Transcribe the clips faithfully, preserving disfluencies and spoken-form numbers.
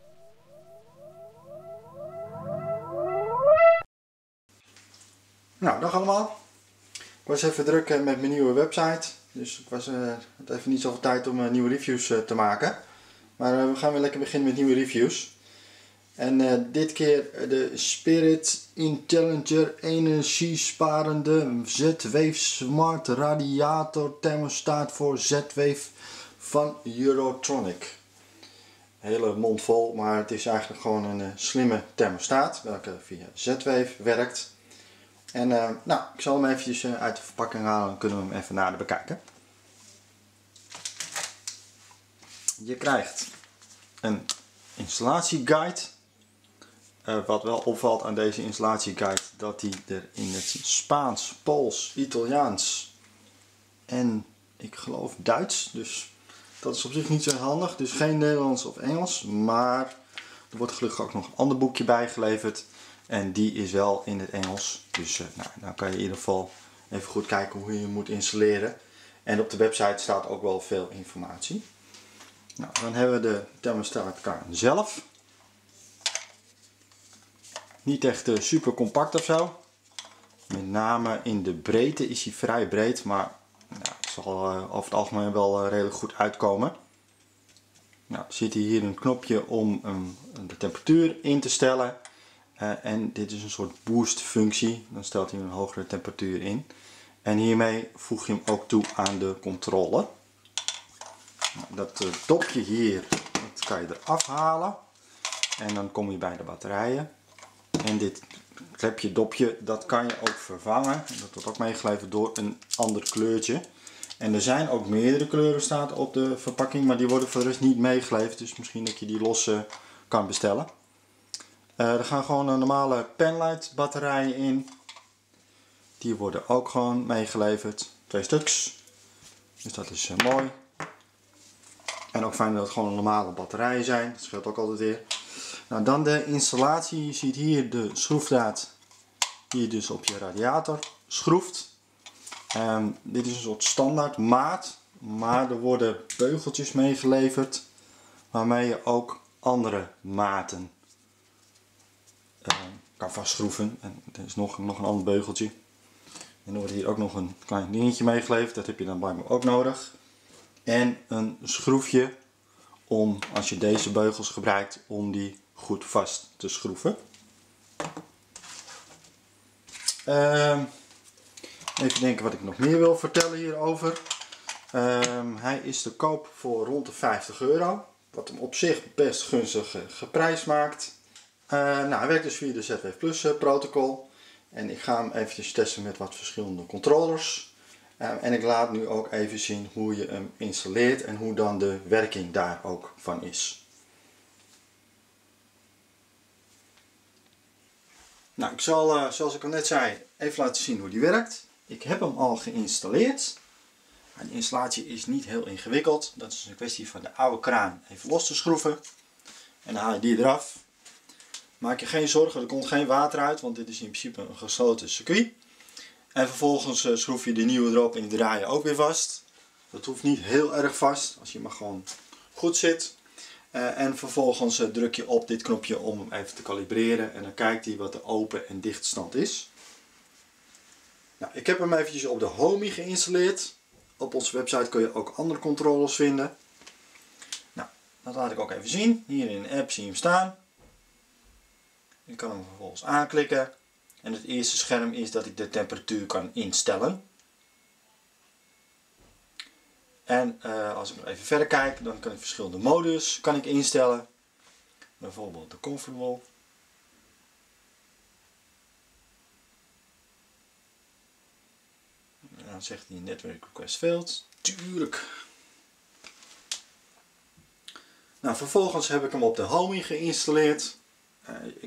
Nou, dag allemaal. Ik was even druk met mijn nieuwe website, dus ik was, uh, had even niet zoveel tijd om uh, nieuwe reviews uh, te maken. Maar uh, we gaan weer lekker beginnen met nieuwe reviews. En uh, dit keer de Spirit Intelliger energiesparende Z-Wave Smart Radiator thermostaat voor Z-Wave van Eurotronic. Hele mond vol, maar het is eigenlijk gewoon een uh, slimme thermostaat welke via Z-Wave werkt. En uh, nou, ik zal hem eventjes uh, uit de verpakking halen, dan kunnen we hem even nader bekijken. Je krijgt een installatieguide. Uh, wat wel opvalt aan deze installatieguide, dat die er in het Spaans, Pools, Italiaans en ik geloof Duits. Dus dat is op zich niet zo handig. Dus geen Nederlands of Engels, maar er wordt gelukkig ook nog een ander boekje bijgeleverd. En die is wel in het Engels. Dus uh, nou, dan kan je in ieder geval even goed kijken hoe je moet installeren. En op de website staat ook wel veel informatie. Nou, dan hebben we de thermostaatkraan zelf. Niet echt uh, super compact of zo. Met name in de breedte is hij vrij breed, maar nou, het zal uh, over het algemeen wel uh, redelijk goed uitkomen. Nou, zit hier een knopje om um, de temperatuur in te stellen. Uh, en dit is een soort boost functie, dan stelt hij een hogere temperatuur in. En hiermee voeg je hem ook toe aan de controle. Nou, dat uh, dopje hier, dat kan je eraf halen. En dan kom je bij de batterijen. En dit klepje dopje, dat kan je ook vervangen. Dat wordt ook meegeleverd door een ander kleurtje. En er zijn ook meerdere kleuren staat op de verpakking, maar die worden voor de rest niet meegeleverd. Dus misschien dat je die los uh, kan bestellen. Uh, er gaan gewoon een normale penlight batterijen in. Die worden ook gewoon meegeleverd. Twee stuks. Dus dat is uh, mooi. En ook fijn dat het gewoon normale batterijen zijn. Dat scheelt ook altijd weer. Nou, dan de installatie. Je ziet hier de schroefdraad die je dus op je radiator schroeft. Um, dit is een soort standaard maat. Maar er worden beugeltjes meegeleverd. Waarmee je ook andere maten Uh, kan vastschroeven. En er is nog, nog een ander beugeltje. En er wordt hier ook nog een klein dingetje meegeleverd. Dat heb je dan blijkbaar ook nodig. En een schroefje om, als je deze beugels gebruikt, om die goed vast te schroeven. Uh, even denken wat ik nog meer wil vertellen hierover. Uh, hij is te koop voor rond de vijftig euro. Wat hem op zich best gunstig uh, geprijsd maakt. Uh, nou, hij werkt dus via de Z-Wave Plus uh, protocol. En ik ga hem eventjes testen met wat verschillende controllers. Uh, en ik laat nu ook even zien hoe je hem installeert en hoe dan de werking daar ook van is. Nou, ik zal, uh, zoals ik al net zei, even laten zien hoe die werkt. Ik heb hem al geïnstalleerd. De installatie is niet heel ingewikkeld. Dat is een kwestie van de oude kraan even los te schroeven. En dan haal je die eraf. Maak je geen zorgen, er komt geen water uit, want dit is in principe een gesloten circuit. En vervolgens uh, schroef je de nieuwe erop en die draai je ook weer vast. Dat hoeft niet heel erg vast, als je maar gewoon goed zit. Uh, en vervolgens uh, druk je op dit knopje om hem even te kalibreren en dan kijkt hij wat de open en dichtstand is. Nou, ik heb hem eventjes op de Homey geïnstalleerd. Op onze website kun je ook andere controllers vinden. Nou, dat laat ik ook even zien. Hier in de app zie je hem staan. Ik kan hem vervolgens aanklikken. En het eerste scherm is dat ik de temperatuur kan instellen. En uh, als ik nog even verder kijk, dan kan ik verschillende modus kan ik instellen. Bijvoorbeeld de comfortable. En dan zegt hij network request failed. Tuurlijk. Nou, vervolgens heb ik hem op de Homey geïnstalleerd. Uh, ik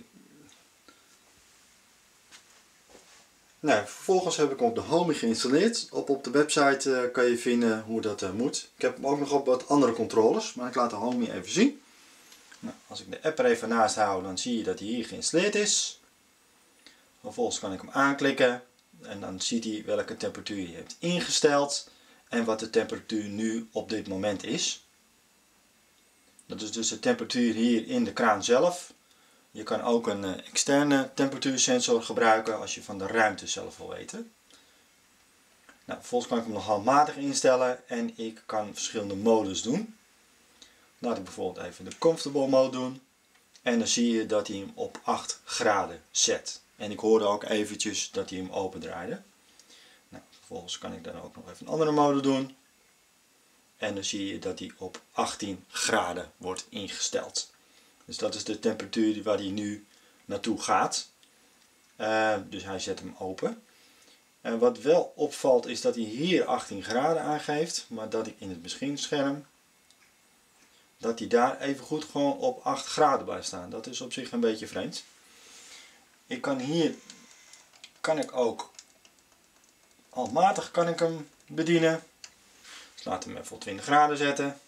Nou, vervolgens heb ik hem op de Homey geïnstalleerd. Op, op de website uh, kan je vinden hoe dat uh, moet. Ik heb hem ook nog op wat andere controllers, maar ik laat de Homey even zien. Nou, als ik de app er even naast hou, dan zie je dat hij hier geïnstalleerd is. Vervolgens kan ik hem aanklikken en dan ziet hij welke temperatuur je hebt ingesteld en wat de temperatuur nu op dit moment is. Dat is dus de temperatuur hier in de kraan zelf. Je kan ook een uh, externe temperatuursensor gebruiken als je van de ruimte zelf wil weten. Nou, vervolgens kan ik hem nog handmatig instellen en ik kan verschillende modes doen. Laat ik bijvoorbeeld even de comfortable mode doen. En dan zie je dat hij hem op acht graden zet. En ik hoorde ook eventjes dat hij hem open draaide. Nou, vervolgens kan ik dan ook nog even een andere mode doen. En dan zie je dat hij op achttien graden wordt ingesteld. Dus dat is de temperatuur waar hij nu naartoe gaat. Uh, dus hij zet hem open. En wat wel opvalt is dat hij hier achttien graden aangeeft. Maar dat ik in het beginscherm, dat hij daar even goed gewoon op acht graden blijft staan. Dat is op zich een beetje vreemd. Ik kan hier, kan ik ook, handmatig kan ik hem bedienen. Dus laat hem even op twintig graden zetten.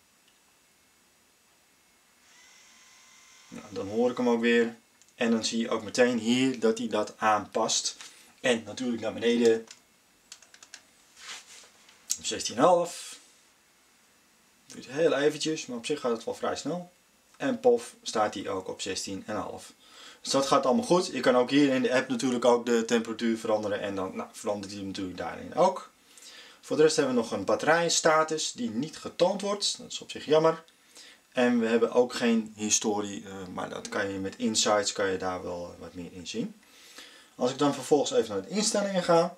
Nou, dan hoor ik hem ook weer. En dan zie je ook meteen hier dat hij dat aanpast. En natuurlijk naar beneden. Op zestien komma vijf. Duurt heel eventjes, maar op zich gaat het wel vrij snel. En pof staat hij ook op zestien komma vijf. Dus dat gaat allemaal goed. Je kan ook hier in de app natuurlijk ook de temperatuur veranderen. En dan nou, verandert hij natuurlijk daarin ook. Voor de rest hebben we nog een batterijstatus die niet getoond wordt. Dat is op zich jammer. En we hebben ook geen historie, uh, maar dat kan je met Insights kan je daar wel wat meer in zien. Als ik dan vervolgens even naar de instellingen ga.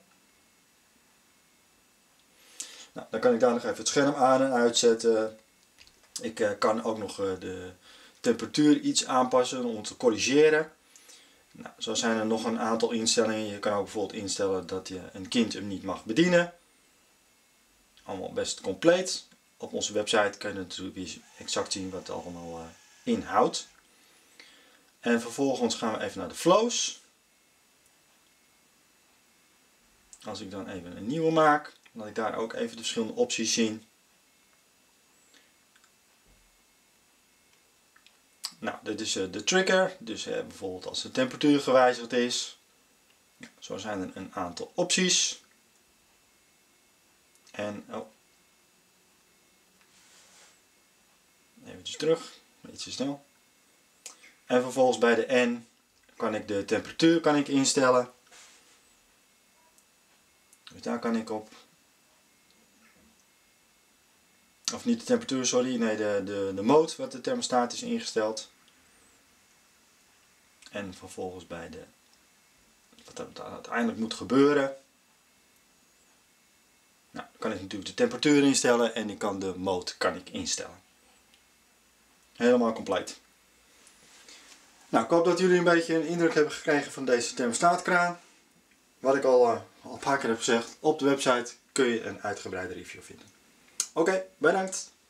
Nou, dan kan ik daar nog even het scherm aan en uitzetten. Ik uh, kan ook nog uh, de temperatuur iets aanpassen om te corrigeren. Nou, zo zijn er nog een aantal instellingen. Je kan ook bijvoorbeeld instellen dat je een kind hem niet mag bedienen. Allemaal best compleet. Op onze website kan je natuurlijk exact zien wat het allemaal uh, inhoudt. En vervolgens gaan we even naar de flows. Als ik dan even een nieuwe maak, laat ik daar ook even de verschillende opties zien. Nou, dit is uh, de trigger. Dus uh, bijvoorbeeld als de temperatuur gewijzigd is. Zo zijn er een aantal opties. En oh. Even terug, iets te snel. En vervolgens bij de N kan ik de temperatuur kan ik instellen. Dus daar kan ik op. Of niet de temperatuur, sorry, nee de, de, de mode wat de thermostaat is ingesteld. En vervolgens bij de, wat er uiteindelijk moet gebeuren. Nou, dan kan ik natuurlijk de temperatuur instellen en ik kan de mode kan ik instellen. Helemaal compleet. Nou, ik hoop dat jullie een beetje een indruk hebben gekregen van deze thermostaatkraan. Wat ik al, uh, al een paar keer heb gezegd, op de website kun je een uitgebreide review vinden. Oké, okay, bedankt.